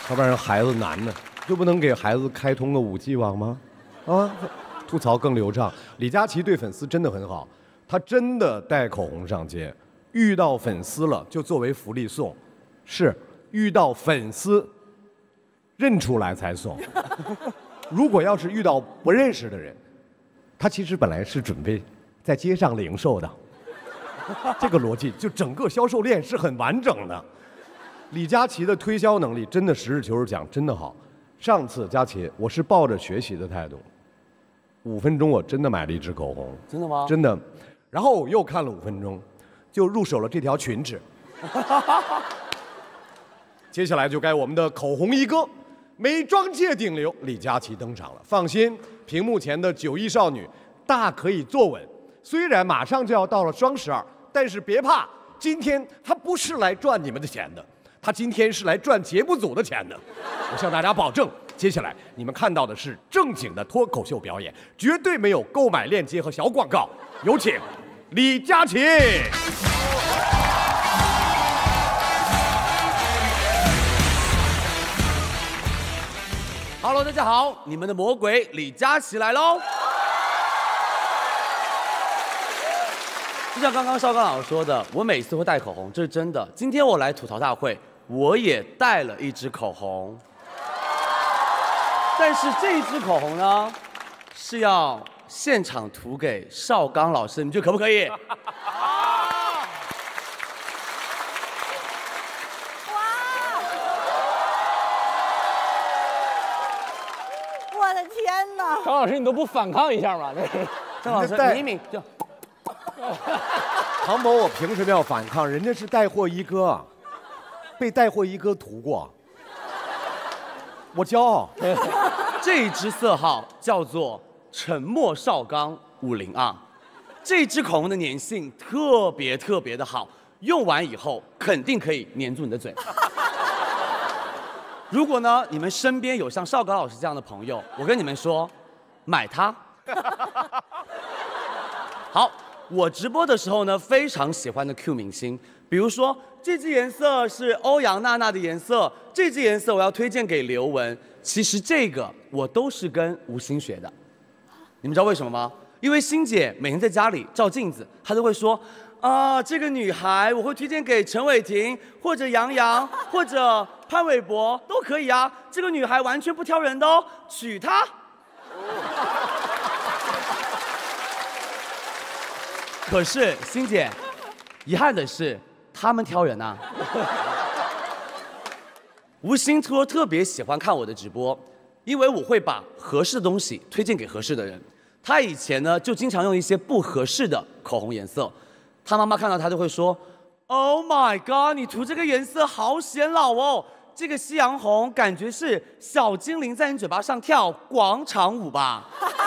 要不然孩子难呢，就不能给孩子开通个5G 网吗？啊，吐槽更流畅。李佳琦对粉丝真的很好，他真的带口红上街，遇到粉丝了就作为福利送，是遇到粉丝认出来才送。如果要是遇到不认识的人，他其实本来是准备在街上零售的。这个逻辑就整个销售链是很完整的。李佳琦的推销能力真的实事求是讲真的好。上次佳琦我是抱着学习的态度，5分钟我真的买了一支口红。 真的吗？ 真的。然后我又看了5分钟，就入手了这条裙子。接下来就该我们的口红一哥，美妆界顶流李佳琦登场了。放心，屏幕前的91少女大可以坐稳。虽然马上就要到了双12，但是别怕，今天他不是来赚你们的钱的，他今天是来赚节目组的钱的。我向大家保证，接下来你们看到的是正经的脱口秀表演，绝对没有购买链接和小广告。有请李佳琦。 Hello， 大家好，你们的魔鬼李佳琦来喽。就像刚刚邵刚老师说的，我每次会带口红，这是真的。今天我来吐槽大会，我也带了一支口红，但是这一支口红呢，是要现场涂给邵刚老师，你觉得可不可以？ 我的天哪！ 张老师，你都不反抗一下吗？这是张老师，明明就唐某，我凭什么要反抗？人家是带货一哥，被带货一哥涂过，我骄傲。 这一支色号叫做沉默邵刚502，这支口红的粘性特别的好，用完以后肯定可以粘住你的嘴。如果呢，你们身边有像邵刚老师这样的朋友，我跟你们说，买它。好，我直播的时候呢，非常喜欢的 Q 明星，比如说这支颜色是欧阳娜娜的颜色，这支颜色我要推荐给刘雯。其实这个我都是跟吴昕学的，你们知道为什么吗？因为昕姐每天在家里照镜子，她都会说啊，这个女孩我会推荐给陈伟霆或者杨洋或者潘玮柏都可以啊，这个女孩完全不挑人的哦，娶她。可是昕姐，遗憾的是，他们挑人呐。吴昕说特别喜欢看我的直播，因为我会把合适的东西推荐给合适的人。他以前呢就经常用一些不合适的口红颜色，他妈妈看到他就会说 ：“Oh my god， 你涂这个颜色好显老哦，这个夕阳红感觉是小精灵在你嘴巴上跳广场舞吧。”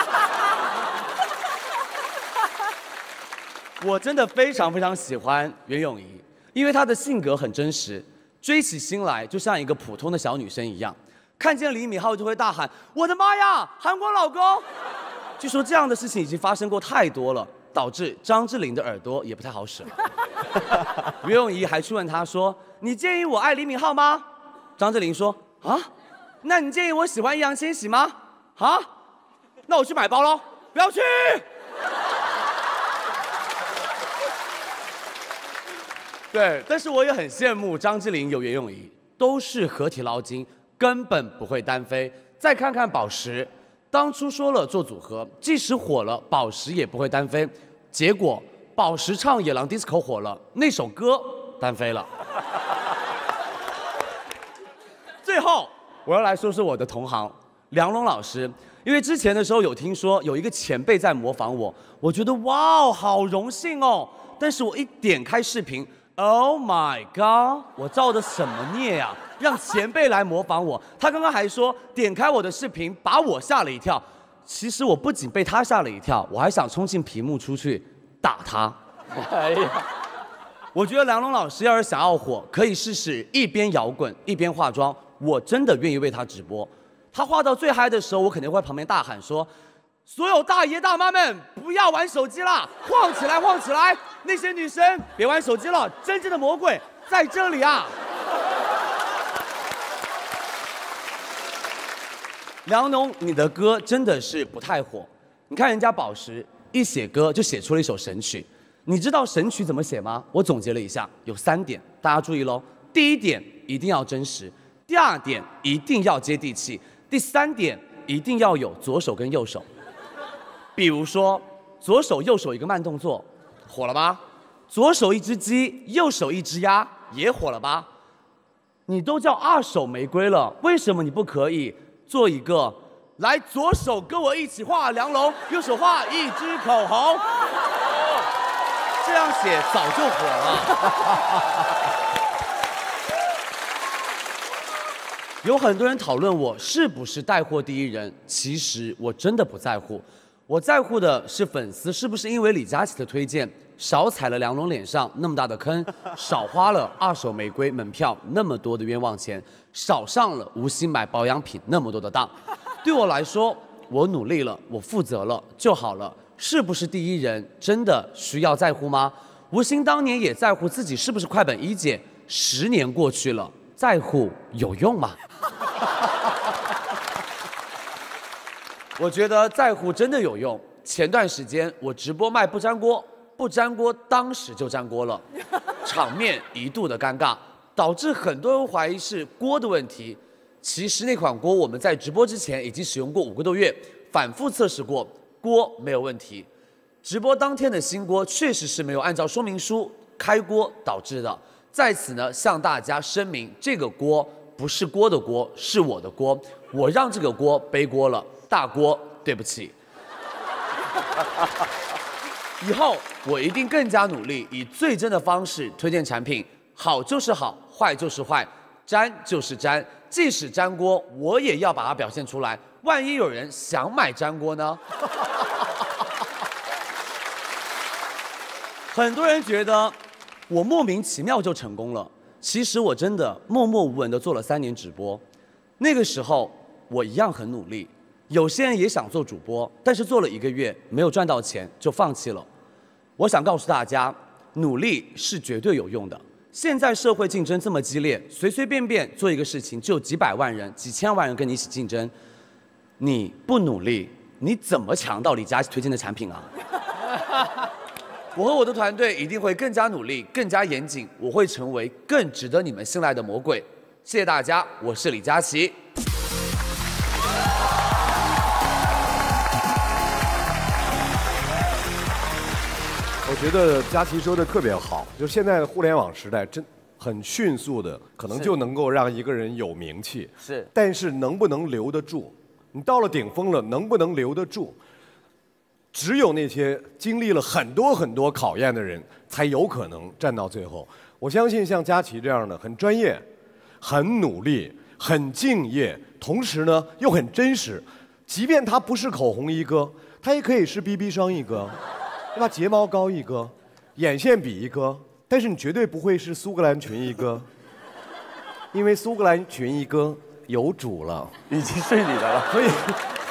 我真的非常喜欢袁咏仪，因为她的性格很真实，追起星来就像一个普通的小女生一样，看见李敏镐就会大喊：“我的妈呀，韩国老公！”据说这样的事情已经发生过太多了，导致张智霖的耳朵也不太好使了。袁咏仪还去问他说：“你介意我爱李敏镐吗？”张智霖说：“啊，那你介意我喜欢易烊千玺吗？啊，那我去买包喽，不要去。”对，但是我也很羡慕张智霖有袁咏仪，都是合体捞金，根本不会单飞。再看看宝石，当初说了做组合，即使火了，宝石也不会单飞。结果宝石唱《野狼 DISCO》火了，那首歌单飞了。最后，我要来说说我的同行梁龙老师，因为之前的时候有听说有一个前辈在模仿我，我觉得哇，好荣幸哦。但是我一点开视频。Oh my god！ 我造的什么孽呀？让前辈来模仿我。他刚刚还说点开我的视频，把我吓了一跳。其实我不仅被他吓了一跳，我还想冲进屏幕出去打他。哎呀，我觉得梁龙老师要是想要火，可以试试一边摇滚一边化妆。我真的愿意为他直播。他画到最嗨的时候，我肯定会在旁边大喊说：“所有大爷大妈们，不要玩手机啦，晃起来，晃起来！那些女生别玩手机了，真正的魔鬼在这里啊！” 梁龙，你的歌真的是不太火。你看人家宝石一写歌就写出了一首神曲，你知道神曲怎么写吗？我总结了一下，有3点，大家注意喽。第1点一定要真实，第2点一定要接地气，第3点一定要有左手跟右手。比如说左手右手一个慢动作，火了吧？左手一只鸡，右手一只鸭，也火了吧？你都叫2手玫瑰了，为什么你不可以做一个？来，左手跟我一起画梁龙，右手画一支口红，这样写早就火了。有很多人讨论我是不是带货第一人，其实我真的不在乎，我在乎的是粉丝是不是因为李佳琦的推荐，少踩了梁龙脸上那么大的坑，少花了2手玫瑰门票那么多的冤枉钱，少上了无心买保养品那么多的当。对我来说，我努力了，我负责了就好了。是不是第一人真的需要在乎吗？吴昕当年也在乎自己是不是快本一姐，10年过去了，在乎有用吗？我觉得在乎真的有用。前段时间我直播卖不粘锅，不粘锅当时就粘锅了，场面一度的尴尬，导致很多人怀疑是锅的问题。其实那款锅我们在直播之前已经使用过5个多月，反复测试过，锅没有问题。直播当天的新锅确实是没有按照说明书开锅导致的。在此呢，向大家声明，这个锅不是锅的锅，是我的锅，我让这个锅背锅了，大锅对不起。以后我一定更加努力，以最真的方式推荐产品，好就是好，坏就是坏，粘就是粘，即使粘锅，我也要把它表现出来。万一有人想买粘锅呢？很多人觉得我莫名其妙就成功了，其实我真的默默无闻的做了3年直播。那个时候我一样很努力，有些人也想做主播，但是做了1个月没有赚到钱就放弃了。我想告诉大家，努力是绝对有用的。现在社会竞争这么激烈，随随便便做一个事情就有几百万人、几千万人跟你一起竞争，你不努力，你怎么抢到李佳琦推荐的产品啊？我和我的团队一定会更加努力、更加严谨，我会成为更值得你们信赖的魔鬼。谢谢大家，我是李佳琦。 我觉得佳琦说的特别好，就是现在的互联网时代真很迅速的，可能就能够让一个人有名气。 是， 但是能不能留得住？你到了顶峰了，能不能留得住？只有那些经历了很多很多考验的人，才有可能站到最后。我相信像佳琦这样的，很专业、很努力、很敬业，同时呢又很真实。即便他不是口红一哥，他也可以是 BB 霜一哥，对吧？睫毛膏一哥，眼线笔一哥，但是你绝对不会是苏格兰裙一哥，因为苏格兰裙一哥有主了， 已经是你的了。 所以